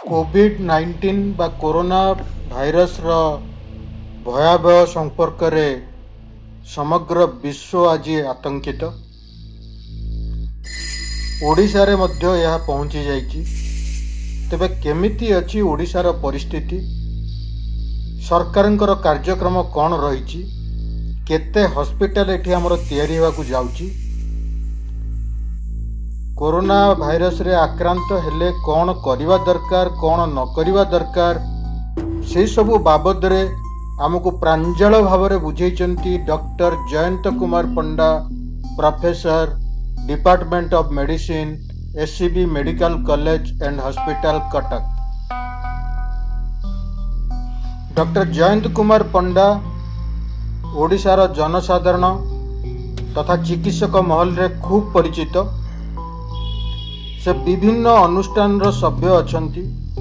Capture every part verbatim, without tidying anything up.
Covid nineteen बा corona virus रो भयावह संपर्क रे समग्र विश्व आज आतंकित। ओडिशा रे मध्य यह पहुंची जाइछि। तेबे केमिति अछि ओडिशार परिस्थिति, सरकारंकर कार्यक्रम कौन रही, केते हॉस्पिटल एठी हमर तैयारी होगा जाउछि, कोरोना भाइरस रे आक्रांत हेले कौन करिवा दरकार कौन न करिवा दरकार से सबु बाबद रे आमको प्रांजल भाव में बुझेइचंती doctor Jayant Kumar Panda, professor, department of medicine, SCB medical college and hospital Cuttack. Doctor Jayant Kumar Panda ओडिशार जनसाधारण तथा चिकित्सक महल रे खूब परिचित। से विभिन्न अनुष्ठान रो सभ्य अछंती।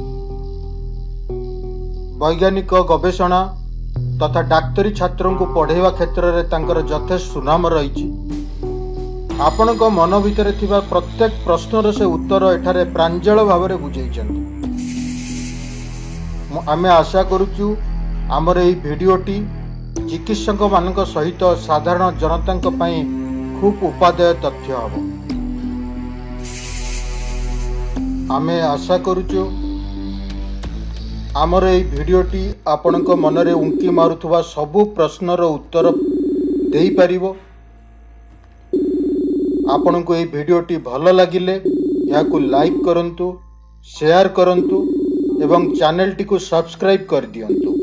वैज्ञानिक गवेषणा तथा डाक्तरी छात्रों को पढ़ेवा क्षेत्र में तांकर यथेष्ट सुनाम रही। आपण को मन भितर थिबा प्रत्येक प्रश्नर से उत्तर एठारे प्रांजल भाव में बुझेइछंती। आमे आशा करूचु आमर एई भिडियोटी चिकित्सक मानक सहित साधारण जनतांक पई खूब उपादेय तथ्य हबो। आमे आशा करूचु आमर एई भिडियोटी आपणक मनरे उंकी मारुथुवा सबु प्रश्नर उत्तर देई परिबो। आपणको एई भिडियोटी भल लागिले याकु लाइक करंतु, शेयर करंतु एवं चैनल टी को सब्सक्राइब कर दियंतु।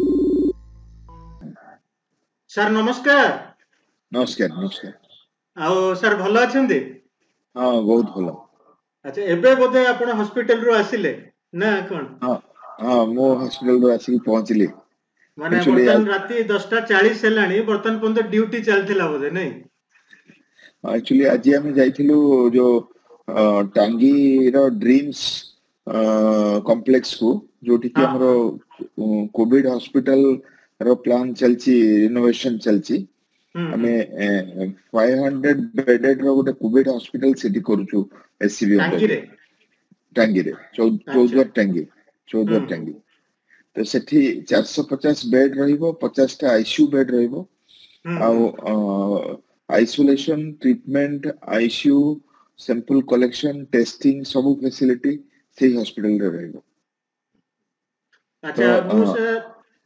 सर नमस्कार। नमस्कार नमस्कार। आओ सर भल अछंती? हां बहुत भल। अच्छा एबे बोधे आपण हॉस्पिटल रो आसिले ना कोन? हां हां मो हॉस्पिटल रो आसी पहुंचली। माने बर्तन राती दस चालीस हेलानी, बर्तन पंद ड्यूटी चलथिला बोधे नहीं? एक्चुअली आज हम जाइथिलु जो टांगी रो ड्रीम्स कॉम्प्लेक्स को, जोटी कि हमरो कोविड हॉस्पिटल रो प्लान चलची, रिनोवेशन चलची। हमें फाइव हंड्रेड बेडेड रो गोटे कोविड हॉस्पिटल सिटी करूछु एससीबी टांगी रे टांगी रे चौदह टांगी चौदह टांगी। तो सेठी चार सौ पचास बेड रहिबो, पचास टा आईसीयू बेड रहिबो। आ isolation, treatment, ICU, sample collection, testing सब फैसिलिटी से हॉस्पिटल रे रहिबो। अच्छा तो, मुसे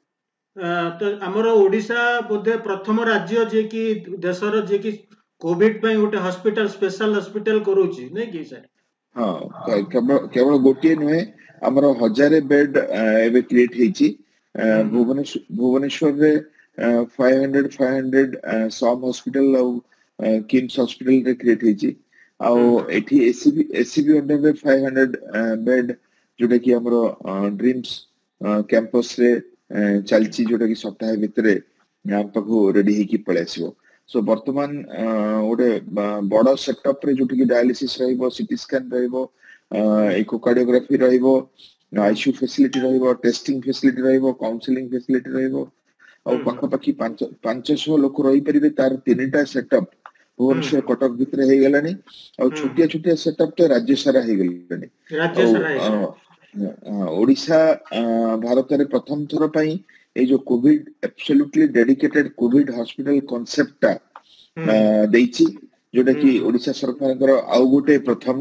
तो हमरो ओडिशा बोधे प्रथम राज्य जे कि देशर जे कि कोविड पे गोटे हॉस्पिटल स्पेशल हॉस्पिटल करूची नहीं कि सर? हां केवल केवल गोटे नुहे, हमरो हजारे बेड एबे क्रिएट हेची। भुवनेश्वर भुवनेश्वर रे five hundred five hundred SUM hospital और किम्स हॉस्पिटल रे क्रिएट हेची। आ एठी एससीबी एससीबी अंडर रे फाइव हंड्रेड बेड जोटा कि हमरो ड्रीम्स कैंपस रे चलची, जोटा कि सप्ताह भितरे हम पाखु रेडी हेकी पळे आसीबो। सो वर्तमान गोटे बड़ सेटअप रे जोटी कि डायलिसिस रहिबो, सीटी स्कैन रहिबो, इकोकार्डियोग्राफी रहिबो, आईसीयू फैसिलिटी रहिबो, टेस्टिंग फैसिलिटी रहिबो, काउंसलिंग फैसिलिटी रहिबो। और पाखापाखी पांच सौ लोक रही परिबे। तार तीनटा सेटअप भुवनेश्वर कटक भितर हे गेलानी और छोटिया छोटिया सेटअप तो राज्य सारा हे गेलानी। राज्य सारा ओडिशा भारत रे प्रथम थर पई ए जो covid absolutely dedicated covid hospital concept ता देइची, जोटा कि ओडिशा सरकार आउ गोटे प्रथम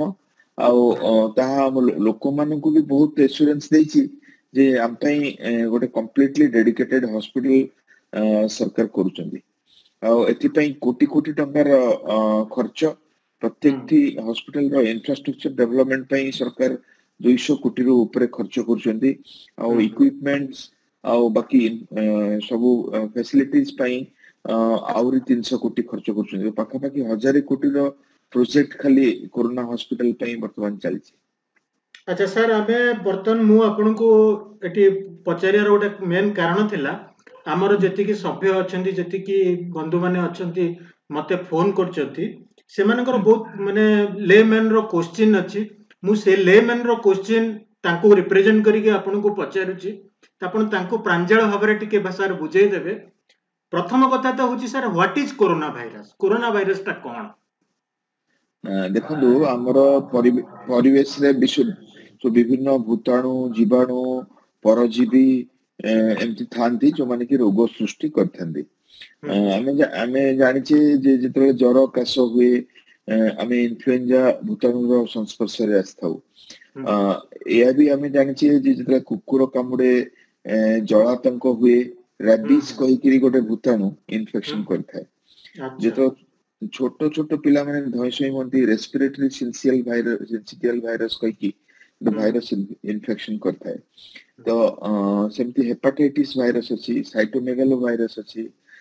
आउ ताहा लोक मान को भी बहुत एश्योरेंस देइची जे हम पई गोटे कंप्लीटली डेडिकेटेड हॉस्पिटल सरकार करूचंदी। आ एथि पई कोटी कोटी टंकार खर्च, प्रत्येक थी हॉस्पिटल रो इंफ्रास्ट्रक्चर डेवलपमेंट पई सरकार दो सौ कोटी रो ऊपर खर्च करूचंदी। आ इक्विपमेंट्स आ बाकी सबु फैसिलिटीज पई आउरी तीन सौ कोटी खर्च करूचंदी। पाखापाखी हजार कोटी रो प्रोजेक्ट खाली कोरोना हॉस्पिटल पई वर्तमान चलची। अच्छा सर आमे बर्तन मु आपन को एटी पचारियार गोटे मेन कारण थिला, हमर जति कि सभ्य अछंती, जति कि बंधु माने अछंती मते फोन करचंती, सेमानकर बहुत माने लेमैन रो क्वेश्चन अछि। मु से लेमैन रो क्वेश्चन तांको रिप्रेजेंट करिके आपन को पचारुची, तापन तांको प्रांजल भाबरे टिके भाषा रे बुझेई देबे। प्रथम कथा तो होची sir, what is corona virus? Corona virus ता कोन? देखो आमर परिवेश रे विश्व तो विभिन्न भूताणु जीवाणु परजीवी एमती थांती जो माने कि रोग सृष्टि करथांती आमे आमे जानिचे जे जेतले ज्वर काश हुए आमे इन्फ्लुएंजा भूताणुर संस्पर्श रे आस्थाउ या भी आमे जानिचे जे जेतले कुकुर कामुडे जलातंक हुए रैबिस कहि कि गोटे भूताणु इन्फेक्शन करथाय जेतो छोट छोट पिला माने धयसई मन्ती respiratory syncytial virus syncytial virus कहि कि भाइरस इन्फेक्शन करता है तो सेमती हेपाटाइटिस वायरस अछि साइटोमेगालो वायरस अछि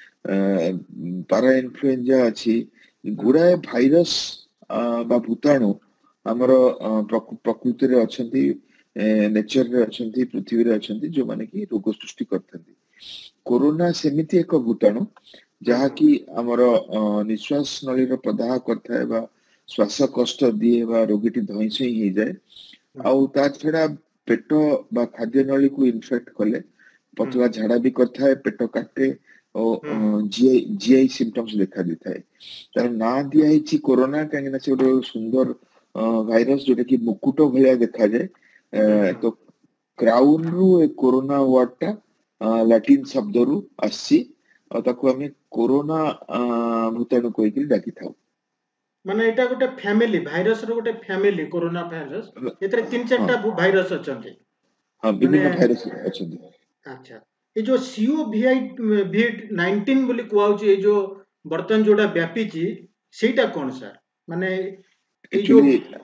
पारा इन्फ्लुएंजा अछि गुडाए भाइरस बा भूताणु हमर प्रकृति रे अछंती नेचर रे अछंती पृथ्वी रे अछंती जो माने कि रोग सृष्टि करथंती कोरोना सेमिति एक भूताणु जहा कि हमर निश्वास नली रो प्रदाह करथा है बा श्वास कष्ट दिए बा रोगीटी धइसई ही जाए आउ ता छड़ा पेट बा खाद्य नली को इन्फेक्ट कले पतला झाड़ा भी करता है पेट काटे और जीआई जीआई सिम्पटम्स देखा देता है तार ना दिया हिची कोरोना काहे ना से गोटे सुंदर भाइरस जोटा कि मुकुट भलिया देखा जाए तो क्राउन रु ए कोरोना वर्ड टा लैटिन शब्द रु आसी और ताको हमें कोरोना भूताणु कोइ कि डाकी थाउ माने एटा गोटे फैमिली भाइरस रो गोटे फैमिली कोरोना भाइरस एतरे तीन चारटा भाइरस अछंती हां विभिन्न भाइरस अछंती अच्छा ए जो सीओ वीआई वी नाइनटीन बोली कुआउ जे जो बर्तन जोडा व्यापी छी सेटा कोन सर माने ए जो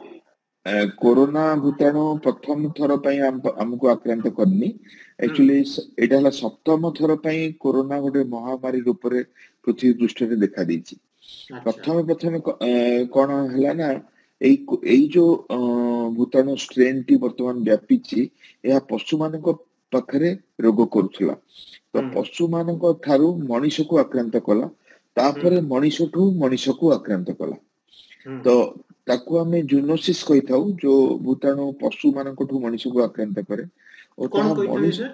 कोरोना भूताणु प्रथम थर पई हमको आक्रांत करनी एक्चुअली एटा हला सप्तम थर पई कोरोना गोटे महामारी रूप रे पृथ्वी पृष्ठ रे देखा देछि प्रथम प्रथम कोन हला ना एई एई जो भूताणु स्ट्रेन टी वर्तमान व्यापी छी या पशु मानक पाखरे रोग करूथला तो पशु मानक थारु मनुष्य को आक्रांत कला तापरे मनुष्य ठू मनुष्य को आक्रांत कला तो ताकू हमें जूनोसिस कहि थाउ जो भूताणु पशु मानक ठू मनुष्य को आक्रांत करे और ता मनुष्य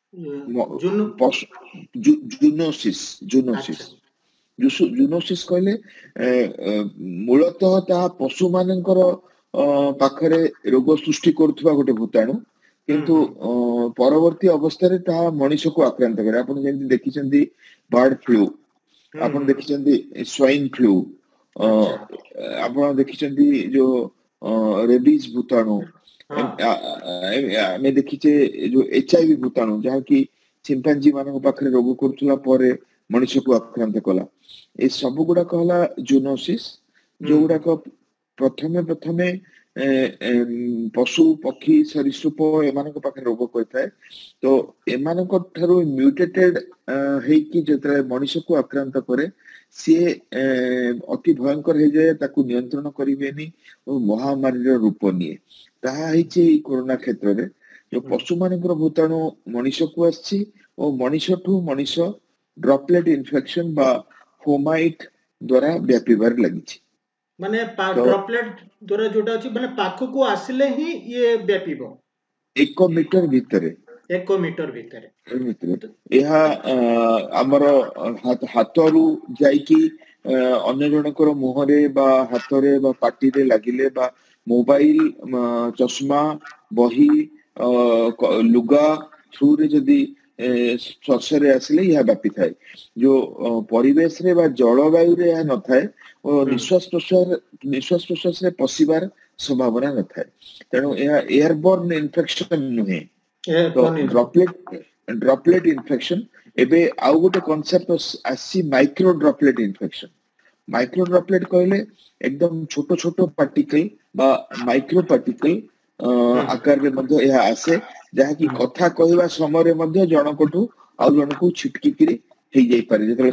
जूनोसिस जूनोसिस जूनोसिस कहले मूलतः ता पशु मानकर पाखरे रोग सृष्टि करथुवा गोटे भूताणु किंतु परवर्ती अवस्था रे ता मनुष्य को आक्रांत करे आपण जेंति देखिसंती बर्ड फ्लू आपण देखिसंती स्वाइन फ्लू आपण देखिसंती जो रेबीज भूताणु मैं देखिचे जो एचआईवी भूताणु जहा कि चिंपांजी मानक पाखरे रोग करथुला परे मनुष्य को आक्रांत कला ए सब गुडा कहला जूनोसिस जो गुडा को प्रथमे प्रथमे पशु पक्षी सरीसृप एमानक पाखरे रोग करथाय तो एमानक थारु म्यूटेटेड हे कि जेतरे मनुष्य को आक्रांत करे से अति भयंकर हे जाय ताकू नियंत्रण करिवेनी और महामारी रो रूप निये ताहा हिचे कोरोना क्षेत्र रे जो पशु मानकर भूताणु मनुष्य को आछि और मनुष्य ठू मनुष्य ड्रॉपलेट इन्फेक्शन बा फोमाइट द्वारा व्यापीबार लागिछि माने ड्रॉपलेट द्वारा जोटा अछि माने पाखो को आसिले ही ये व्यापीबो एक मीटर भितरे एक मीटर भितरे भितरे एहा हमर हाथरू जाई कि अन्य जनकर मुहरे बा हाथरे बा पाटी रे लागिले बा मोबाइल चश्मा बही लुगा थ्रू रे जदी स्पर्श रे आसिले यह व्यापी थाए जो परिवेश रे बा जलवायु रे यह न थाए और निश्वास प्रश्वास निश्वास प्रश्वास रे पसिबार संभावना न थाए तेणु यह एयरबोर्न इन्फेक्शन नुहे तो ड्रॉपलेट ड्रॉपलेट इन्फेक्शन एबे आउ गोटे कांसेप्ट आसी micro droplet infection micro droplet कहले एकदम छोटो छोटो पार्टिकल बा माइक्रो पार्टिकल आकार रे मध्ये यह आसे जहा कि कथा कहवा समय रे मध्ये जनकठू आ जनकू छिटकी करी हे जाई पारे जेतले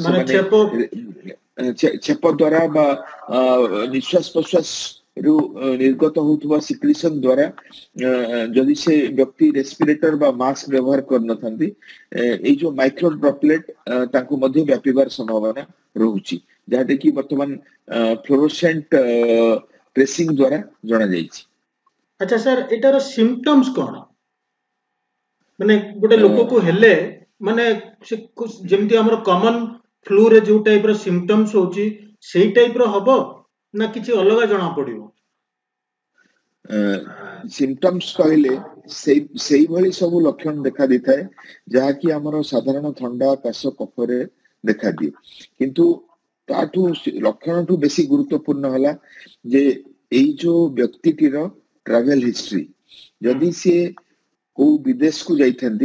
माने छेप द्वारा बा निश्वास प्रश्वास रु निर्गत होतबा सिक्रीशन द्वारा जदि से व्यक्ति रेस्पिरेटर बा मास्क व्यवहार करन थांती ए जो माइक्रो ड्रॉपलेट तांको मध्ये व्यापीबार संभावना रहउची जाटे कि वर्तमान फ्लोरोसेंट ट्रेसिंग द्वारा जणा जाईची अच्छा सर एटार सिम्पटम्स कोन माने गोटे लोक को हेले माने जेमति हमर कॉमन फ्लू रे जो टाइप रो सिम्पटम्स होची सेही टाइप रो हबो ना किछि अलग जणा पड़ियो सिम्पटम्स कहले सेई भली सब लक्षण देखा दी थाए जहा कि हमर साधारण ठंडा काश कफरे देखा दिए किंतु ताठू लक्षण ठू बेसी गुरुत्वपूर्ण हला जे एई जो व्यक्तिटीर ट्रैवल हिस्ट्री जदि से को विदेश को जाइथंदी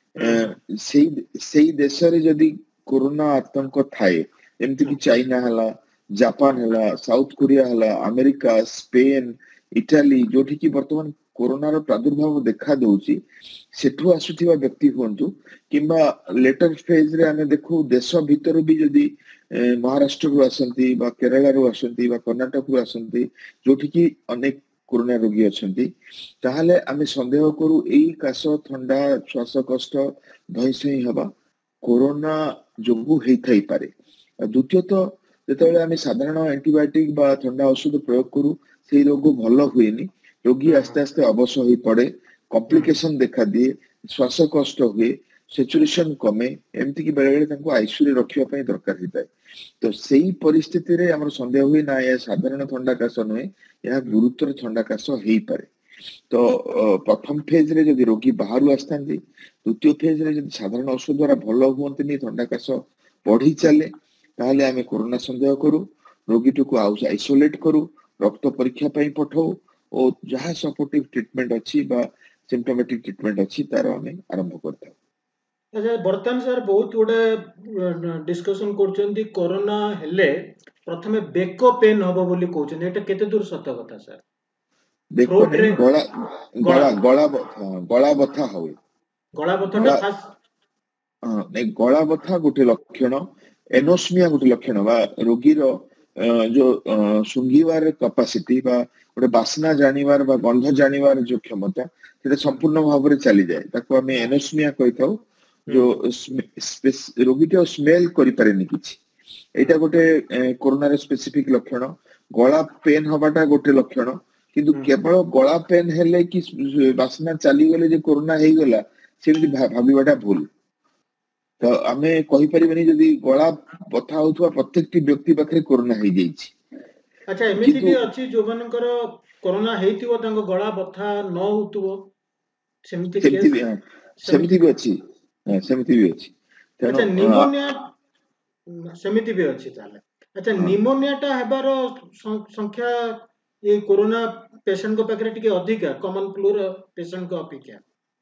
सेई सेई देश रे जदि कोरोना आतंक थाए एमति कि चाइना हला जापान हला साउथ कोरिया हला अमेरिका स्पेन इटाली जोठी कि वर्तमान कोरोना रो प्रादुर्भाव देखा दउची सेठु आसुथिबा व्यक्ति होंतु किंबा लेटर फेज रे हमें देखो देश भीतर भी जदि महाराष्ट्र को आसंती बा केरला रो आसंती बा कर्नाटक को आसंती जोठी कि अनेक कोरोना रोगी अछंती ताहाले आमे संदेह करू एई काश ठंडा श्वास कष्ट धैसई हबा कोरोना जोगु हेई थाई पारे द्वितीयतः जेतेबेले आमे साधारण एंटीबायोटिक बा ठंडा औषध प्रयोग करू से रोग भल हुएनी रोगी आस्ते आस्ते अवश्य हो पड़े कॉम्प्लिकेशन देखा दिए श्वास कष्ट हुए सैचुरेशन कमे एमती कि बेले बेले तांको आईसीयू रे रखिया पई दरकार हिताय तो सेही परिस्थिति रे हमर संदेह हुए ना या साधारण ठंडा काश नहे या गुरुतर ठंडा काश हेई पारे तो प्रथम फेज रे जदि रोगी बाहरु आस्तांती द्वितीय फेज रे जदि साधारण औषध द्वारा भल हुअंतनी ठंडा काश बढ़ी चले ताहले आमे कोरोना संदेह करू रोगीटू को आइसोलेट करू रक्त परीक्षा पई पठाऊ और जहा सपोर्टिव ट्रीटमेंट अछि बा सिम्पटोमेटिक ट्रीटमेंट अछि तार हमें आरंभ करता अच्छा बर्तन सर बहुत गुडे डिस्कशन करछन्ती कोरोना हेले प्रथमे बेको पेन हबो बोली कहउछन एटा केते दूर सत्य कथा सर बेको रे गळा गळा गळा गळा बथा होय गळा बथाटा खास हां नै गळा बथा गोटे लक्षण एनोस्मिया गोटे लक्षण बा रोगी रो जो सुंगीवार कैपेसिटी बा गोटे बासना जानिवार बा गंध जानिवार जो क्षमता सेटा संपूर्ण भाव रे चली जाय ताको हमें एनोस्मिया कहिताउ जो रोगी तो स्मेल करि पारेनी किछि एटा गोटे कोरोना रे स्पेसिफिक लक्षण गळा पेन हबाटा गोटे लक्षण किंतु केवल गळा पेन हेले कि बासना चली गले जे कोरोना हेई गला सेमि भाबिबाटा भूल तो आमे कहि परिबनी जदी गळा बथा होथवा प्रत्येक व्यक्ति पाखरे कोरोना हेई जाईछि अच्छा एमिति भी अछि जो मानकर कोरोना हेइतिबो तांको गळा बथा न होतबो सेमिति केस सेमिति भी अछि हां सेमिति भी अछि अच्छा निमोनिया सेमिति भी अछि ताले अच्छा निमोनिया टा हेबार संख्या ये कोरोना पेशेंट को पाखरे टिके अधिक कॉमन फ्लू रो पेशेंट को अपेक्षा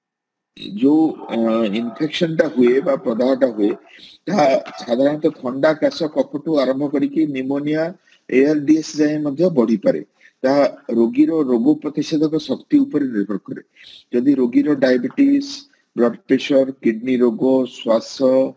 जो इन्फेक्शन टा हुए बा प्रदाहटा हुए ता साधारणतः ठंडा काश कफटू आरंभ करिकि निमोनिया एआरडीएस जाय मध्ये बढ़ी पारे ता रोगी रो रोग प्रतिषेधक शक्ति ऊपर निर्भर करे यदि रोगी रो डायबिटीज ब्लड प्रेशर किडनी रोग श्वास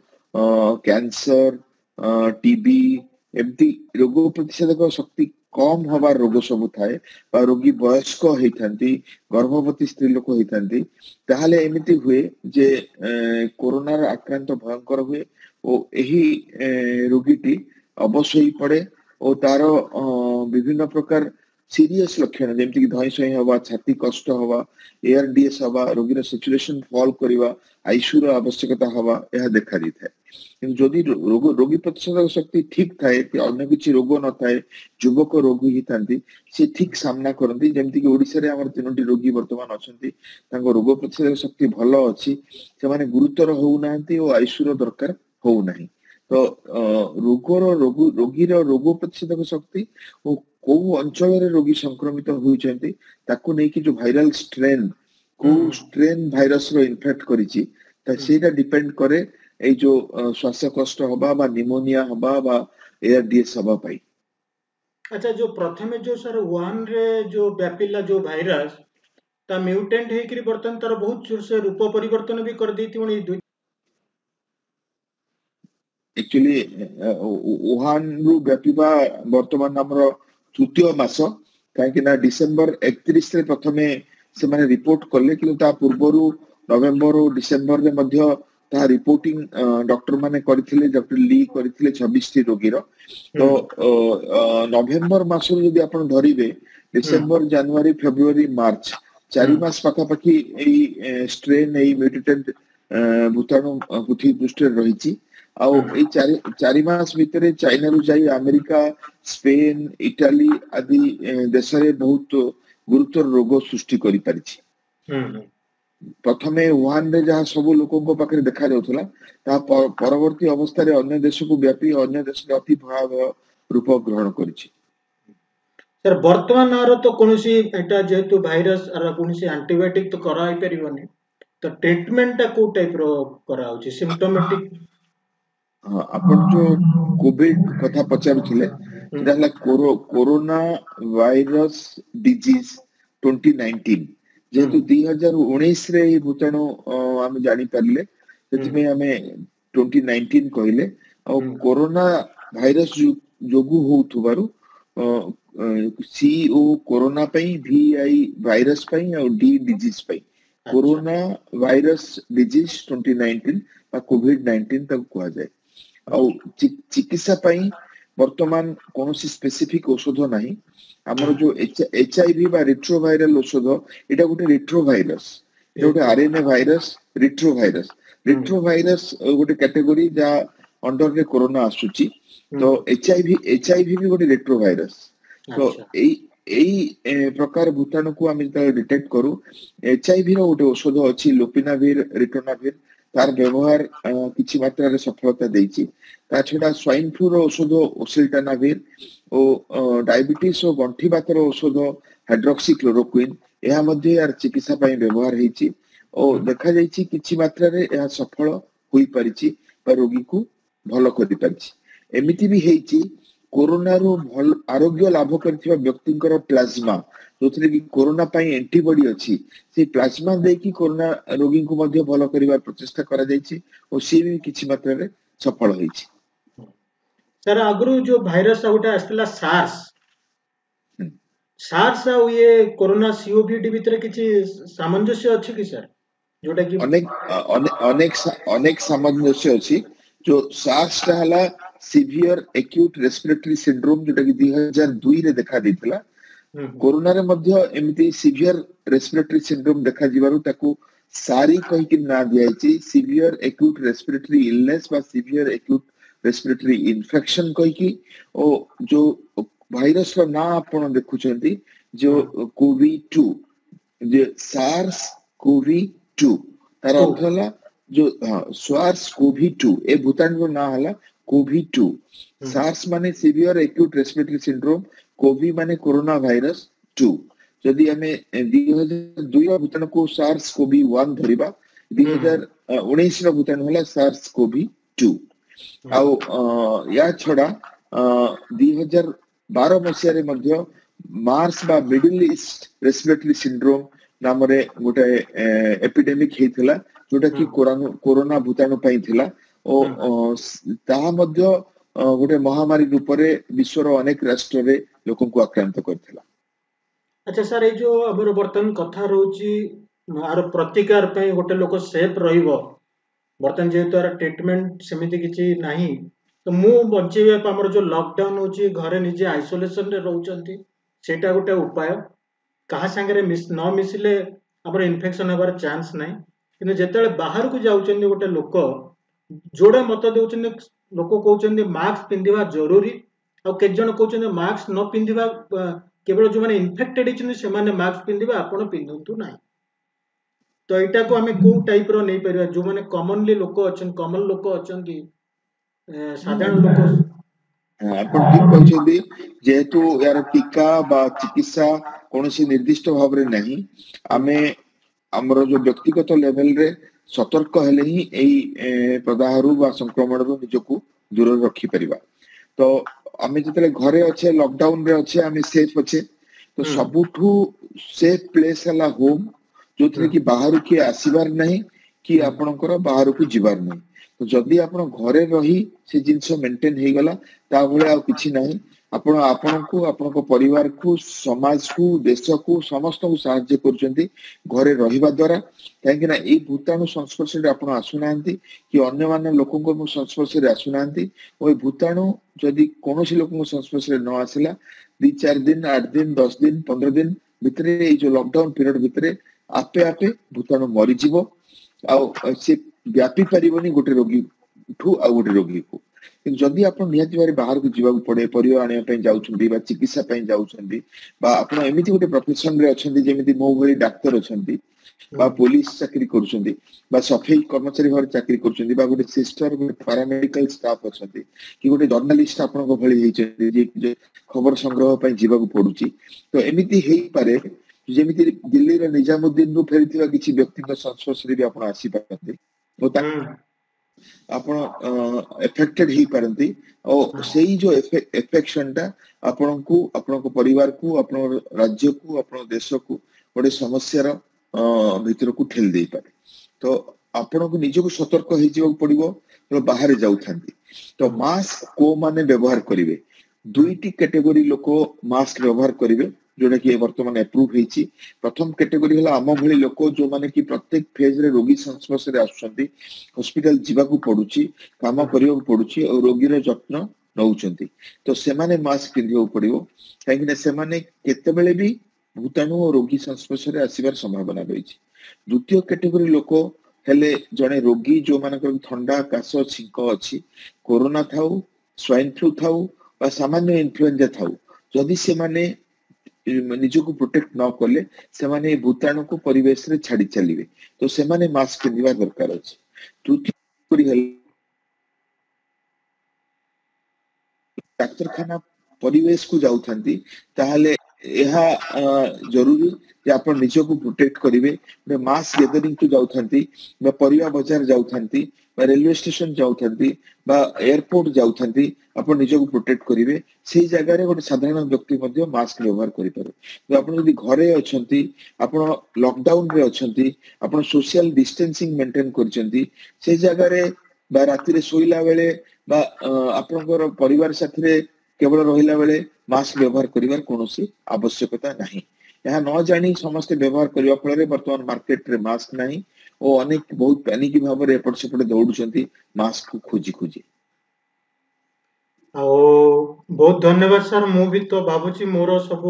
कैंसर टीबी एमती रोग प्रतिषेधक शक्ति कम हबार रोग सब थाए बा रोगी वयस्क होइथांती गर्भवती स्त्री लोक होइथांती ताहाले एमिति हुए जे कोरोना रे आक्रांत भयंकर हुए ओ एही रोगीटी अवश्य ही पड़े और तार विभिन्न प्रकार सीरियस लक्षण जेमति कि धैसई हवा छाती कष्ट हवा एआरडीएस हवा रोगी सिचुएशन फॉल करवा आईसीयू रो आवश्यकता हवा यह देखा दी थाए किंतु जदि रोग रोगी प्रतिशोधक शक्ति ठीक थाए कि अन्य किछि रोग न थाए युवक रोगी ही थांती से ठीक सामना करंती जेमति कि ओडिसा रे हमर तीनोटी रोगी वर्तमान अछंती तांको रोग प्रतिशोधक शक्ति भलो अछि से माने गुरुतर होउ नांती ओ आईसीयू रो दरकार होउ नाही तो रोगर रोग रोगी रो रोग प्रतिशोधक शक्ति ओ को अंचल रे रोगी संक्रमित होइछंती ताको नै कि जो वायरल स्ट्रेन को स्ट्रेन वायरस रो इन्फेक्ट करिछि त सेटा डिपेंड करे ए जो श्वास कष्ट हबा बा निमोनिया हबा बा एआरडीएस हबा पाई अच्छा जो प्रथमे जो सर वन रे जो व्यापिला जो वायरस ता म्यूटेंट हेकरी बर्तन तार बहुत जोर से रूप परिवर्तन भी कर देती बणी एक्चुअली वुहान रु व्यापिबा वर्तमान हमर तृतीय मास काहे ना डिसेंबर एकतीस रे प्रथमे से माने रिपोर्ट करले कि ता पूर्वरु नवेंबर और डिसेंबर रे मध्य ता रिपोर्टिंग डॉक्टर माने करथिले डॉक्टर ली करथिले छब्बीस टी रोगी रो तो नवेंबर मास रे यदि आपण धरिबे डिसेंबर जनवरी फेब्रुआरी मार्च चारि मास पाखा पाखी एई स्ट्रेन एई म्यूटेंट भूताणु पृथ्वी पृष्ठ रहिछि आ ए चारि चारि मास भितरे चाइना रु जाई अमेरिका स्पेन इटाली आदि देश रे बहुत गुरुतर रोग सृष्टि करि परिछि। प्रथमे वुहान रे जहाँ सब लोकों पाखे देखा जाउथला ता परवर्ती अवस्था रे अन्य देश को व्यापी अन्य देश रे अति भयावह रूप ग्रहण करिछि। सर वर्तमान आर तो कोनोसी एटा जेतु भाइरस आर कोनोसी एंटीबायोटिक तो कराई परिबनी तो ट्रीटमेंट टा को टाइप रो कराउछि सिम्पटोमेटिक। हाँ अपन जो कोविड कथा पचारुथिले सेटा हला corona virus disease twenty nineteen जेतु दो हज़ार उन्नीस रे ही भूताणु हम जानि परले सेति में हमें ट्वेंटी नाइनटीन कहले और कोरोना भाइरस जोगु होथुबारु सी ओ कोरोना पई वी आई वायरस पई और डी डिजीज पई corona virus disease twenty nineteen बा कोविड नाइनटीन तक कहा जाए और चिकित्सा पई वर्तमान कोनोसी स्पेसिफिक औषध नाही। हमर जो एचआईवी बा रेट्रोवायरल औषध एटा गोटे रेट्रोवायरस एटा गोटे आरएनए वायरस रेट्रोवायरस रेट्रोवायरस गोटे कैटेगरी जा अंडर रे कोरोना आसुची तो एचआईवी एचआईवी भी गोटे रेट्रोवायरस तो एई एई प्रकार भूताणु को हम डिटेक्ट करू एचआईवी रो गोटे औषध अछि लोपिनाविर रिटोनाविर तार व्यवहार किछि मात्रा रे सफलता देछि। ता छडा स्वाइन फ्लू रो औषध ओसेल्टानाविर ओ डायबिटीज और गंठी बातर औषध हाइड्रोक्सीक्लोरोक्विन यह मध्ये यार चिकित्सा पई व्यवहार हेछि और देखा जाइछि किछि मात्रा रे यह सफल होई परिछि बा रोगी को भलो करि परिछि। एमिति भी हेछि कोरोना रो भल आरोग्य लाभ करथिबा व्यक्तिंकर प्लाज्मा जोथरे कि कोरोना पई एंटीबॉडी अछि से प्लाज्मा दे कि कोरोना रोगी को मध्ये भलो करिवा प्रचेष्टा करा जाइछि और से भी किछि मात्रा रे सफल होइछि। सर आगु जो भाइरस गोटे आसला सार्स सार्स आ ये कोरोना सीओपीडी भितर किछि सामंजस्य अछि कि सर जोटा कि अनेक अनेक अनेक सामंजस्य अछि। जो सार्स ता हला सीवियर एक्यूट रेस्पिरेटरी सिंड्रोम जोटा कि दो हज़ार दो रे देखा दितला कोरोना रे मध्ये एमिति सीवियर रेस्पिरेटरी सिंड्रोम देखा जिबारु ताकू सारी कहि कि ना दियाइछि सीवियर एक्यूट रेस्पिरेटरी इलनेस बा सीवियर एक्यूट रेस्पिरेटरी इन्फेक्शन कहि कि ओ जो भाइरस रो ना आपण देखुचंती जो कोवी टू जे सार्स कोवी टू तार अर्थ हला जो हां सार्स कोवी टू ए भूताणु रो ना हला कोवी टू सार्स माने severe acute respiratory syndrome CoV माने कोरोना वायरस टू जदि हमें दो हज़ार दो रो भूताणु को सार्स कोवी वन धरिबा दो हज़ार उन्नीस रो भूताणु हला सार्स कोवी टू आउ या छडा दो हज़ार बारह मसिया रे मध्ये मार्स बा मिडिल ईस्ट रेस्पिरेटरी सिंड्रोम नाम रे गोटे एपिडेमिक हेथिला जोटा कि कोरोना कोरोना भूताणु पई थिला ओ ता मध्ये गोटे महामारी रूप रे विश्वर अनेक राष्ट्र रे लोकन को आक्रांत करथिला। अच्छा सर ए जो अबर बर्तन कथा रहउची आर प्रतिकार पई गोटे लोक सेफ रहिबो बर्तन जे तो ट्रीटमेंट समिति किछि नाही तो मु बचेबे हमर जो लॉकडाउन होची घरे निजे आइसोलेशन रे रहउचंती सेटा गोटे उपाय कहा संगे मिस न मिसिले हमर इन्फेक्शन हबार चांस नाही किने जेतेले बाहर को जाउचंदी गोटे लोक जोड़े मत देउचंदी लोक कहउचंदी मास्क पिंदिबा जरूरी आ के जन कहउचंदी मास्क न पिंदिबा केवल जो माने इन्फेक्टेड हिचंदी से माने मास्क पिंदिबा आपण पिंदुतु नाही तो एटा को हमें को टाइप रो नै परिबा जो माने कॉमनली लोक अछन कॉमन लोक अछंती साधारण लोक आपण ठीक कहउचंदी जेतु यार टीका बा चिकित्सा कोनोसी निर्दिष्ट भाव रे नाही आमे हमर जो व्यक्तिगत लेवल रे सतर्क हेले ही एई प्रदाहरु बा संक्रमण रो निजको दूर रखि परिबा। तो आमे जतले घरे अच्छे लॉकडाउन रे अच्छे आमे सेफ अच्छे तो सबुठू सेफ प्लेस हला होम जोथरे कि बाहर के आसीबार नहीं कि आपनकर बाहर को जिबार नहीं तो जदी आपण घरे रही से जिंस मेंटेन हे गला ता भले आ किछि नहीं आपण आपण को आपण को परिवार को समाज को देश को समस्त को सहायता करचंती घरे रहिबा द्वारा काहेकि ना ए भूताणु संस्पर्श रे आपण आसुनांती कि अन्य माने लोकन को संस्पर्श रे आसुनांती ओय भूताणु जदी कोनोसी लोकन को संस्पर्श रे न आसिला दो चार दिन आठ दिन दस दिन पंद्रह दिन भितरे ए जो लॉकडाउन पीरियड भितरे आपे आपे भूताणु मरि जीवो आ से व्यापी परिबनी गोटे रोगी ଠୁ ଆଉ ଗୋଟେ ରୋଗୀ को କିନ୍ତୁ ଯଦି ଆପଣ ନିହାତି ଭାବରେ ବାହାରକୁ ଯିବାକୁ ପଡେ ପରିବା ଆଣିବା ପାଇଁ ଯାଉଛନ୍ତି ବା ଚିକିତ୍ସା ପାଇଁ ଯାଉଛନ୍ତି ବା ଆପଣ ଏମିତି ଗୋଟେ ପ୍ରଫେସନ ରେ ଅଛନ୍ତି ଯେମିତି ମୋ ଭଳି ଡାକ୍ତର ଅଛନ୍ତି ବା ପୋଲିସ ଚାକିରି କରୁଛନ୍ତି ବା ସଫେଇ କର୍ମଚାରୀ ଭାବରେ ଚାକିରି କରୁଛନ୍ତି ବା ଗୋଟେ ସିଷ୍ଟର ଗୋଟେ ପାରାମେଡିକାଲ ଷ୍ଟାଫ ଅଛନ୍ତି କି ଗୋଟେ ଜର୍ଣ୍ଣାଲିଷ୍ଟ ଆପଣଙ୍କ ଭଳି ହେଇଛନ୍ତି ଯେ ଖବର ସଂଗ୍ରହ ପାଇଁ ଯିବାକୁ ପଡୁଛି ତ ଏମିତି ହେଇପାରେ ଯେମିତି ଦିଲ୍ଲୀର ନିଜାମୁଦ୍ଦିନରୁ ଫେରିଥିବା କିଛି ବ୍ୟକ୍ତିଙ୍କ ସଂସ୍ପର୍ଶରେ ବି ଆପଣ ଆସିପାରନ୍ତି ଓ ଆପଣ ଏଫେକ୍ଟେଡ ହେଇପାରନ୍ତି ଆଉ ସେଇ ଯୋଉ ଏଫେକ୍ସନ ଟା ଆପଣଙ୍କୁ ଆପଣଙ୍କ ପରିବାରକୁ ଆପଣଙ୍କ ରାଜ୍ୟକୁ ଆପଣଙ୍କ ଦେଶକୁ ଗୋଟେ ସମସ୍ୟାର ଭିତରକୁ ଠେଲି ଦେଇପାରେ ତ ଆପଣଙ୍କୁ ନିଜକୁ ସତର୍କ ହେଇଯିବାକୁ ପଡିବ ବାହାରେ ଯାଉଥାନ୍ତି ତ ମାସ୍କ କୋଉମାନେ ବ୍ୟବହାର କରିବେ ଦୁଇଟି କ୍ୟାଟେଗୋରୀ ଲୋକ ମାସ୍କ ବ୍ୟବହାର କରିବେ जोटा कि वर्तमान अप्रूव ହେଇଛି प्रथम कैटेगरी हला आम भली लोक जो माने कि प्रत्येक फेज रे रोगी संस्पर्श रे आछंती हॉस्पिटल जीवाकू पडुची काम करियो पडुची और रोगी रो जत्न नउचंती तो से माने मास्क पिंधियो पडियो काहे कि से माने केते बेले भी भूताणु और रोगी संस्पर्श रे आसीबार संभावना रहिछि द्वितीय कैटेगरी लोक हेले जने रोगी जो मानकर ठंडा काश छिंक अछि कोरोना थाउ स्वाइन फ्लू थाउ बा सामान्य इन्फ्लुएंजा थाउ जदि से माने निजको प्रोटेक्ट न कले से माने भूताणु को परिवेश रे छाडी चलिबे तो से माने मास्क पिंधिबा दरकार अछि तृतीय डाक्तरखाना परिवेश को जाउथांती ताहाले एहा जरूरी जे आपण निजको प्रोटेक्ट करिवे बे मास गैदरिंग को जाउथांती बा परिवा बाजार जाउथांती बा रेलवे स्टेशन जाउथांती बा एयरपोर्ट जाउथांती आपण निजको प्रोटेक्ट करिवे सेही जगह रे गोटे साधारण व्यक्ति मध्ये मास्क व्यवहार करि पारे तो आपण यदि घरे अछंती आपण लॉकडाउन रे अछंती आपण सोशल डिस्टेंसिंग मेंटेन करचंती सेही जगह रे बा राति रे सोइला बेले बा आपनकर परिवार साथी रे केवल रहिला बेले मास्क व्यवहार करिवार कोनोसी आवश्यकता नाही यह न जानी समस्त व्यवहार करबा फल रे वर्तमान मार्केट रे मास्क नाही ओ अनेक बहुत पैनिक भाव रे एपट सेपट दौड़ुचंती मास्क को खोजी खोजी आ बहुत धन्यवाद सर मु भी तो भाबुची मोर सब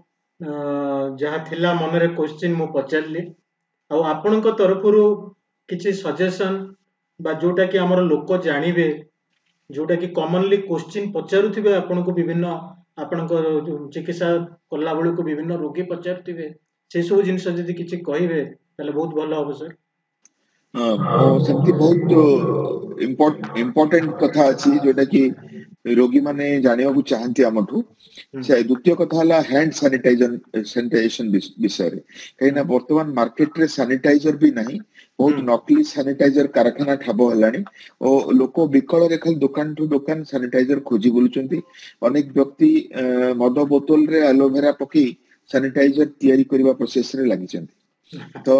जहा थिला मन रे क्वेश्चन मु पचारली आ आपनक तरफरु किछि सजेशन बा जोटा कि हमर लोक जानिबे जोटा कि कॉमनली क्वेश्चन पचारुथिबे आपनको विभिन्न आपनको चिकित्सा कला बळु को विभिन्न रोगी पचारुथिबे से सब जिंस जदि किछि कहिबे ताले बहुत भलो हो सर हां सेमती बहुत इम्पोर्टेंट कथा अछि जोटा कि रोगी माने जानिबा को चाहंती हमठु से द्वितीय कथा हला हैंड सैनिटाइजर सैनिटाइजेशन विषय रे कहिना वर्तमान मार्केट रे सैनिटाइजर भी नहीं बहुत नकली सैनिटाइजर कारखाना ठाबो हलानी ओ लोक विकल रे खाली दुकान टू दुकान सैनिटाइजर खोजी बोलुचंती अनेक व्यक्ति मद बोतल रे एलोवेरा पकी सैनिटाइजर तयारी करबा प्रोसेस रे लागि चंती तो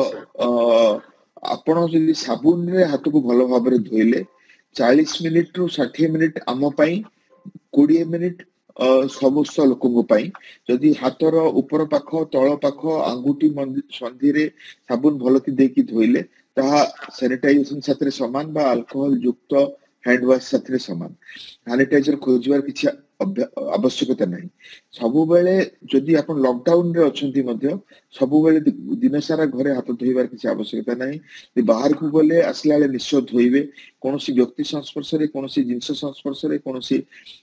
आपण जदि साबुन रे हाथ को भलो भाव रे धोइले चालीस मिनिट रु साठ मिनिट आम पई बीस मिनिट समस्त लोकंग पई जदि हाथर ऊपर पाख तळ पाख आंगुठी संधि रे साबुन भलति देकी धोइले ताहा सैनिटाइजेशन साथरे समान बा अल्कोहल युक्त हैंड वॉश साथरे समान सैनिटाइजर खोजबार किछि आवश्यकता नहीं सबु बेले जदि आपण लॉकडाउन रे अछंती मध्ये सबु बेले दिन सारा घरे हाथ धोइबार किछि आवश्यकता नहीं बाहर को गले आसला ले निश्चय धोइबे कोनोसी व्यक्ति संस्पर्श रे कोनोसी जिंस संस्पर्श रे कोनोसी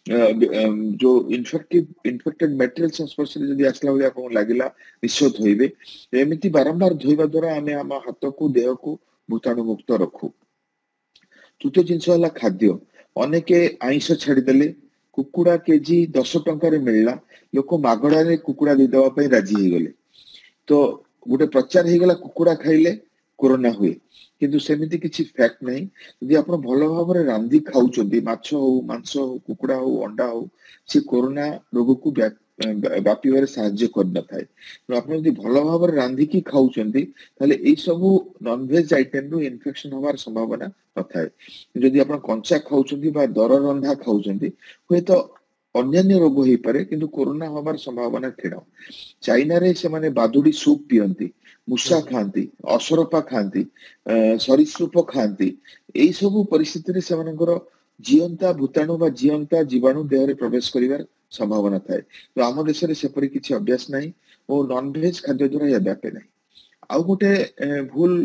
जो इन्फेक्टिव इन्फेक्टेड मटेरियल संस्पर्श रे जदि आसला बेले आपन लागिला निश्चय धोइबे एमिति बारंबार धोइबा द्वारा हमें हम हाथ को देह को भूताणु मुक्त रखू तृतीय जिंस हला खाद्य अनेके आइंस छाडी देले कुकुड़ा केजी दस टंका रे मिलला लोक मागड़ा रे कुकुड़ा दे देवा पई राजी हे गले तो गोटे प्रचार हे गला कुकुड़ा खाइले कोरोना हुए किंतु सेमिति किछि फैक्ट नहीं यदि आपण भलो भाव रे रांदी खाउचंदी माछ हो मांस हो कुकुड़ा हो अंडा हो से कोरोना रोग को व्यापीबार साहाय्य कर न थाए तो आपण यदि भलो भाव रे रांदी की खाउचंदी ताले एई सब नॉन वेज आइटम रो इन्फेक्शन होबार संभावना नथाए यदि आपण कंचा खाउचंदी बा दर रंधा खाउचंदी होय तो अन्य रोग होई पारे किंतु कोरोना होबार संभावना ठेड़ा चाइना रे से माने बादुडी सूप पियंती मुसा खांती असरपा खांती सरीसृप खांती एई सब परिस्थिति रे से मानकर जीवंता भूताणु बा जीवंता जीवाणु देह रे प्रवेश करिवार संभावना थाए तो आम देश रे सेपरि किछि अभ्यास नाही ओ नॉन वेज खाद्य द्वारा या व्यापे नाही आउ गोटे भूल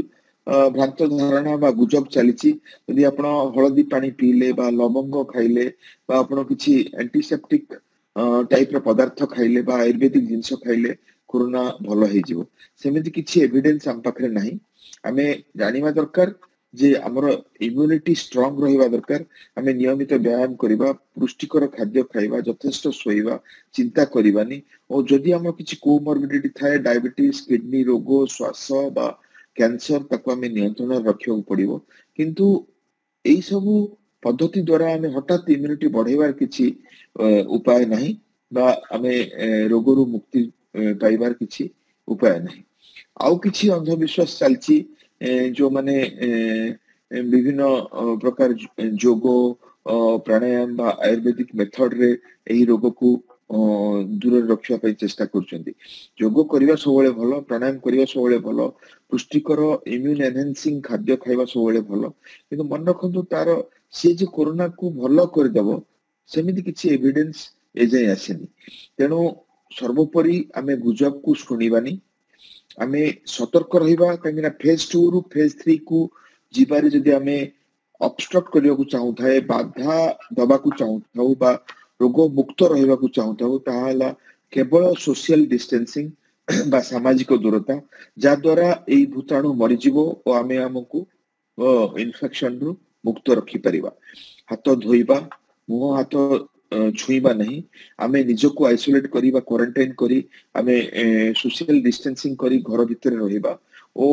भ्रांत धारणा बा गुजब चली यदि आपण हलदी पानी पीले बा लवंग खाइले बा आपण किछि एंटीसेप्टिक टाइप रो पदार्थ खाइले बा आयुर्वेदिक जिंस खाइले कोरोना भलो हे जिवो सेमिति किछि एविडेंस हम पाखरे नाही आमे जानिबा दरकार जे हमर इम्यूनिटी स्ट्रांग रहिबा दरकार आमे नियमित व्यायाम करिबा पुष्टिकर खाद्य खाइबा यथेष्ट सोइबा चिंता करिबानी और जदि हम किछि कोमोर्बिडिटी थाए डायबिटीज किडनी रोग श्वास बा कैंसर ताको आमे नियंत्रण रखियो पड़िबो किंतु एई सबु पद्धति द्वारा आमे हठात इम्यूनिटी बढ़ेबार किछि उपाय नाही बा आमे रोगरु मुक्ति पाइबार किछि उपाय नाही आउ किछि अंधविश्वास चलछि जो माने विभिन्न प्रकार जोग प्राणायाम बा आयुर्वेदिक मेथड रे एही रोग को दूर रखिया पई चेष्टा करछन्ती जोग करिवा सबले भलो प्राणायाम करिवा सबले भलो पुष्टिकर इम्यून एनहांसिंग खाद्य खाइबा सबले भलो किंतु मन रखंतु तार से जे कोरोना को भलो कर देबो सेमिति किछि एविडेंस एजे आसेनी तेनु सर्वोपरि आमे गुजब को सुनिबानी आमे सतर्क रहिबा काहेकि फेज टू रु फेज थ्री को जिबारे जदि आमे ऑब्स्ट्रक्ट करिया को चाहू थाए बाधा दबा को चाहू थाउ बा रोग मुक्त रहिबा को चाहू थाउ ताहाला केवल सोशल डिस्टेंसिंग बा सामाजिक दूरता जा द्वारा एई भूताणु मरि जिवो ओ आमे हमकु इन्फेक्शन रु मुक्त रखि परिबा हाथ धोइबा मुह हाथ छुईबा नहीं आमे निजो को आइसोलेट करिबा क्वारंटाइन करी आमे सोशल डिस्टेंसिंग करी घर भितर रहिबा ओ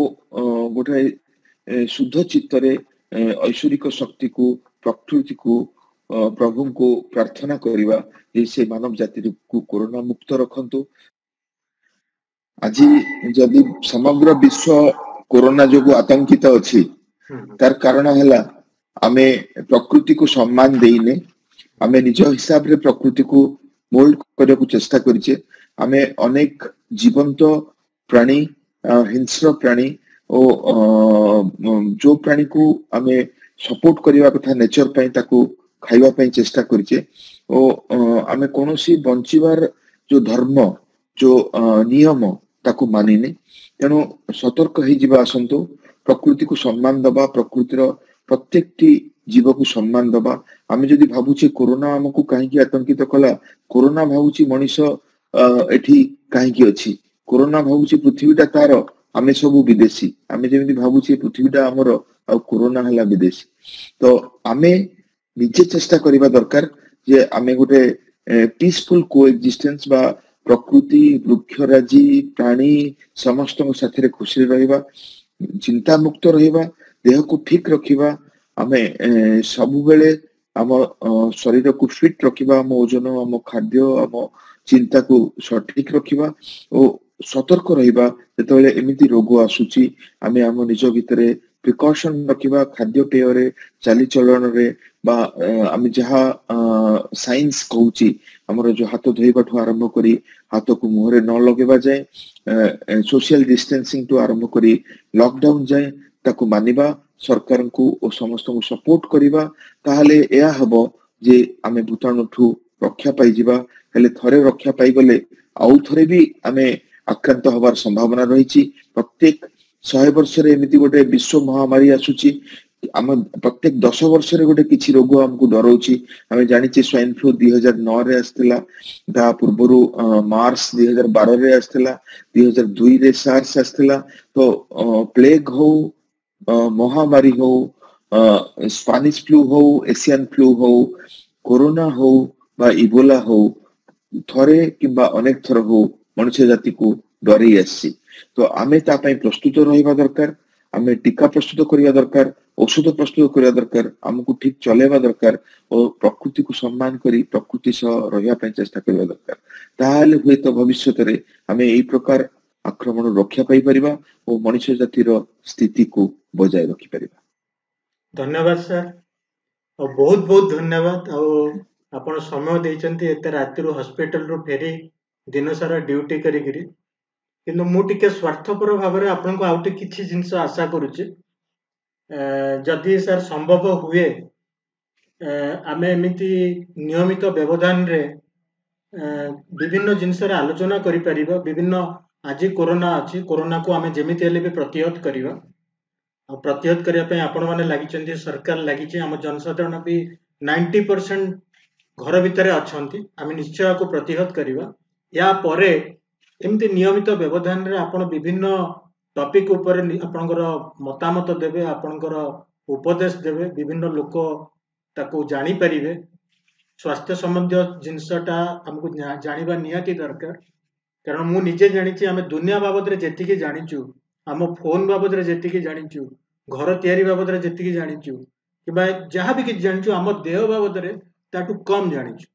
गोटे शुद्ध चित्तरे ऐश्वरिक शक्ति को प्रकृति को प्रभु को प्रार्थना करिबा जे से मानव जाति को कोरोना मुक्त रखंतु आज जदि समग्र विश्व कोरोना जो आतंकित अछि तार कारण हला आमे प्रकृति को सम्मान देइने आमे निज हिसाब रे प्रकृति को मोल्ड करने को चेष्टा करिचे आमे अनेक जीवंत प्राणी हिंस्र प्राणी ओ जो प्राणी को आमे सपोर्ट करिवा कथा नेचर पई ताको खाइबा पई चेष्टा करिचे ओ आमे कोनोसी बंचिबार जो धर्म जो नियम ताको मानिने तेनो सतर्क हे जिबा आसंतो प्रकृति को सम्मान दबा प्रकृतिर प्रत्येकटी जीव को सम्मान दबा आमे जदि भाबुचे कोरोना हमकु काहे कि आतंकित कला कोरोना भाबुची मनीष एठी काहे कि अछि कोरोना भाबुची पृथ्वीटा तार आमे सब विदेशी आमे जेमिति भाबुचे पृथ्वीटा हमर आ कोरोना हला विदेशी तो आमे निजे चेष्टा करिबा दरकार जे आमे गोटे पीसफुल कोएक्जिस्टेंस बा प्रकृति वृक्षराजी प्राणी समस्त साथी खुशी रहिबा चिंता मुक्त रहिबा देह को ठीक रखिबा आमे सब बेले आम शरीर को फिट रखिबा आम ओजन आम खाद्य आम चिंता को सठिक रखिबा ओ सतर्क रहिबा जेतेबेले एमिति रोग आसुची आमे आम निज भितरे प्रिकॉशन रखिबा खाद्य पेय रे चाली चलन रे बा आमे जहा साइंस कहूची हमर जो हाथ धोइबा ठु आरंभ करी हाथ को मुंह रे न लगेबा जाय सोशल डिस्टेंसिंग टू आरंभ करी लॉकडाउन जाय ताको मानिबा सरकार को ओ समस्त को सपोर्ट करिबा ताहाले एया हबो जे आमे भूताणु ठु रक्षा पाई जिबा हेले थरे रक्षा पाई गले आउ थरे भी आमे आक्रांत होबार संभावना रहिछि प्रत्येक सौ वर्ष रे एमिति गोटे विश्व महामारी आसुची आम प्रत्येक दस वर्ष रे गोटे किछि रोग हमकु डराउची आमे जानिछि स्वाइन फ्लू दो हज़ार नौ रे आस्थिला दा पूर्वरु मार्च दो हज़ार बारह रे आस्थिला दो हज़ार दो रे सार्स आस्थिला तो प्लेग हो महामारी हो स्पेनिश फ्लू हो एशियन फ्लू हो कोरोना हो बा इबोला हो थरे किंबा अनेक थर हो मनुष्य जाति को डरी आसी तो आमे ता पई प्रस्तुत रहिबा दरकार आमे टीका प्रस्तुत करिया दरकार औषध प्रस्तुत करिया दरकार हमकु ठीक चलेबा दरकार और प्रकृति को सम्मान करी प्रकृति सह रहिया पई चेष्टा करिया दरकार ताहाले हुए तो भविष्य रे आमे एई प्रकार आक्रमण रक्षा पाई परिबा और मनुष्य जातिर स्थिति को बजाय रखि परिबा। धन्यवाद सर और बहुत बहुत धन्यवाद और आपण समय देइचंती एते राति रो हॉस्पिटल रो फेरी दिन सारा ड्यूटी करी करी किंतु मु टिके स्वार्थपर भाव रे आपण को आउटे किछि जिंस आशा करूची जदि सर संभव हुए आमे एमिति नियमित व्यवधान रे विभिन्न जिंस रे आलोचना करि परिबा विभिन्न आज कोरोना अछि कोरोना को आमे जेमिति हेले भी प्रतिहत करिबा प्रतिहत करने आपण मैंने लगी सरकार लगी आम जनसाधारण भी नाइंटी परसेंट घर भितर अच्छा आम निश्चय को प्रतिहत करवा या परे एमती नियमित व्यवधान रे आपण विभिन्न टॉपिक ऊपर आपणकर मतामत देवे आपणकर उपदेश देवे विभिन्न लोक ताको जानी परिवे स्वास्थ्य संबंधी जिनसटा हमको जानिबा निहाती दरकार कारण मु निजे जानिछि आमे दुनिया बाबद रे जेतिकी जानिछु आम फोन बाबद रे जेतिकी जानिछु घर तयारी बाबद रे जेतिकी जानिछु कि जहाँ भी किछ जानिछु आम देह बाबद रे ताटू कम जानिछु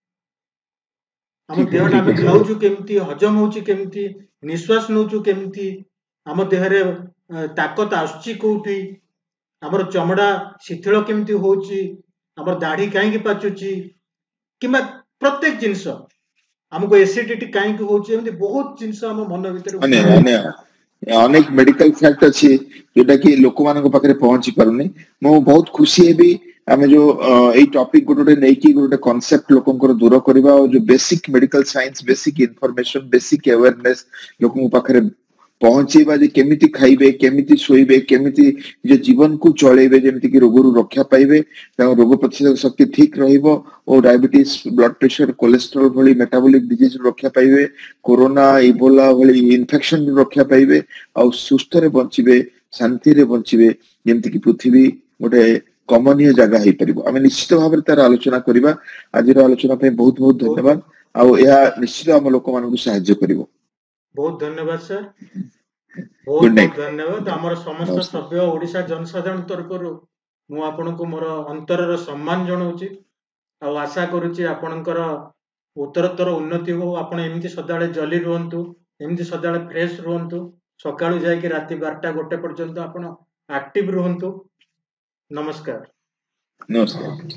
आम देहटा आम खाऊछु केमती हजम होउछि केमती निश्वास नौछु केमती आम देहरे ताकत आसुछि कोउठी हमर चमड़ा शिथिल केमती होउछि हमर दाढ़ी काहे पाचुछि किबा प्रत्येक जिंस हमको एसिडिटी काहे होउछि एमती बहुत जिंस हम मन भीतर अने अने अनेक मेडिकल फैक्ट अछि जेटा कि लोक मानक पाखरे पहुंची पारुनी मो बहुत खुशी हेबी आमे जो एई टॉपिक गोटे नै कि गोटे कांसेप्ट लोकंकर दूर करबा और जो basic medical science basic information basic awareness लोकन पाखरे पहुंचेबा जे केमिति खाइबे केमिति सोइबे केमिति जे जीवन को चलेबे जेमिति कि रोग रु रक्षा पाइबे ताको रोग प्रतिरोधक शक्ति ठीक रहइबो और डायबिटीज ब्लड प्रेशर कोलेस्ट्रॉल भली मेटाबॉलिक डिजीज रु रक्षा पाइबे कोरोना इबोला भली इन्फेक्शन रु रक्षा पाइबे और सुस्थ रे बंचिबे शांति रे बंचिबे जेमिति कि पृथ्वी गोटे कमनीय जगह हे परिबो आमे निश्चित भाव रे तार आलोचना करिबा आजिर आलोचना पे बहुत बहुत धन्यवाद आ या निश्चित हम लोक मानन को सहायता करिवो बहुत धन्यवाद सर बहुत बहुत धन्यवाद आमर समस्त सभ्य ओडिशा जनसाधारण तरफ मु आपन को मोर अंतरर सम्मान जणाउची आ आशा करूची आपनकर उत्तरोत्तर उन्नति हो आपण एमती सदाळे जली रहंतु एमती सदाळे फ्रेश रहंतु सकाळू जाय कि राति बारटा गोटे पर्यंत आपण एक्टिव रहंतु नमस्कार नमस्कार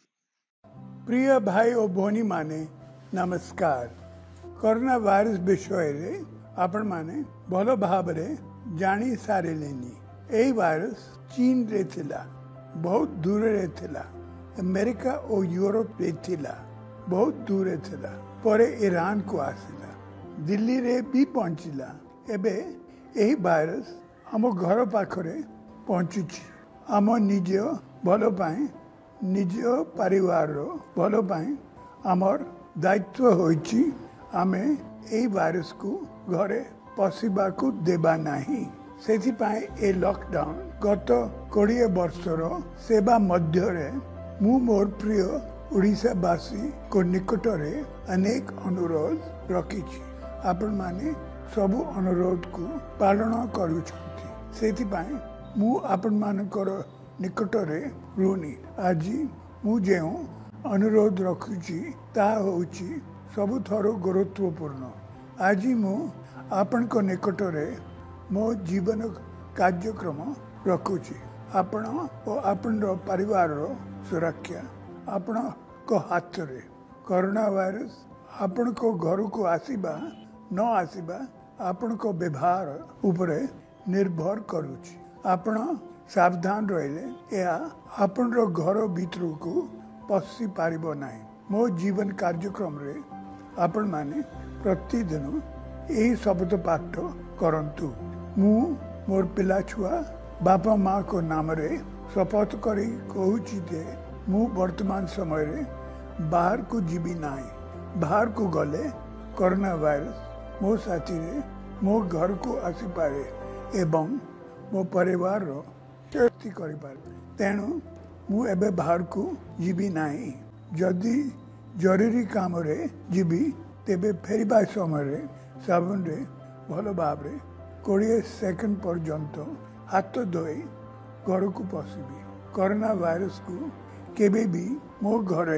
प्रिय भाई और भौणी माने नमस्कार कोरोना वायरस विषय रे आपण माने भलो भाव रे जानी सारे लेनी ए वायरस चीन रे थिला बहुत दूर रे थिला अमेरिका और यूरोप रे थिला बहुत दूर रे थिला परे ईरान को आसिला दिल्ली रे भी पहुंचिला एबे एही वायरस हम घर पाखरे पहुंचुची आम निज भल पाए निज परिवार भल पाए आमर दायित्व होइची आमे एही वायरस को घरे पशिबा को देबा नाही सेथि पाए ए लॉकडाउन गत कोड़े वर्षर सेवा मध्य रे मु मोर प्रिय ओडिशा वासी को निकट रे अनेक अनुरोध रखिछि आपण माने सब अनुरोध को पालन करूछंती सेथि पाए मु आपण मानकर निकट रे रुनी आज मु जेउ अनुरोध रखुछि ता होछि सबुथर गुरुत्वपूर्ण आज मु आपण को निकट रे मो जीवन कार्यक्रम रखुछि आपण और आपण परिवार सुरक्षा आपण को हाथ रे कोरोना वायरस आपण को घर को आसीबा न आसीबा आपण को व्यवहार ऊपर निर्भर करूछि आपण सावधान रहिले या आपण घर भीतर को पशि पारिबो नाही मो जीवन कार्यक्रम रे आपण माने प्रतिदिन यही शब्द पाठ करंतु मु मोर पिला छुआ बापा माँ को नाम रे शपथ करी कहूची जे मु वर्तमान समय रे बाहर को जीवी नाही बाहर को गले कोरोना वायरस मो साथी रे मो घर को आसी पारे एवं मो परिवार रो क्षति करि पारे तेणु मु एबे बाहर को जीवी नाही जदि जरूरी काम रे जीवी तेबे फेरिबा समय रे साबुन रे भल भाव रे कोड़े सेकंड पर्यंत हाथ धोई घर को पशिबी कोरोना वायरस को केबे भी मो घरे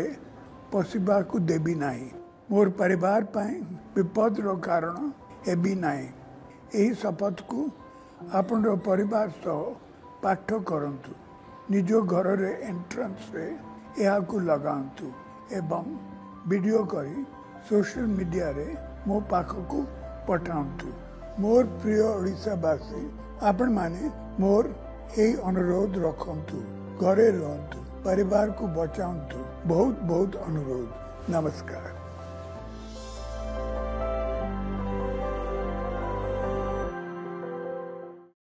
पशिबा को देबी नाही मोर परिवार पाए विपद रो कारण हेबी नाही एही शपथ को आपण परिवार सह पाठ करंतु निज घर रे एंट्रेंस रे या को लगांतु एवं वीडियो करी सोशल मीडिया रे मो पाख को पठांतु मोर प्रिय ओडिशावासी आपण माने मोर एही अनुरोध रखंतु घरे रहंतु परिवार को बचांतु बहुत बहुत अनुरोध नमस्कार।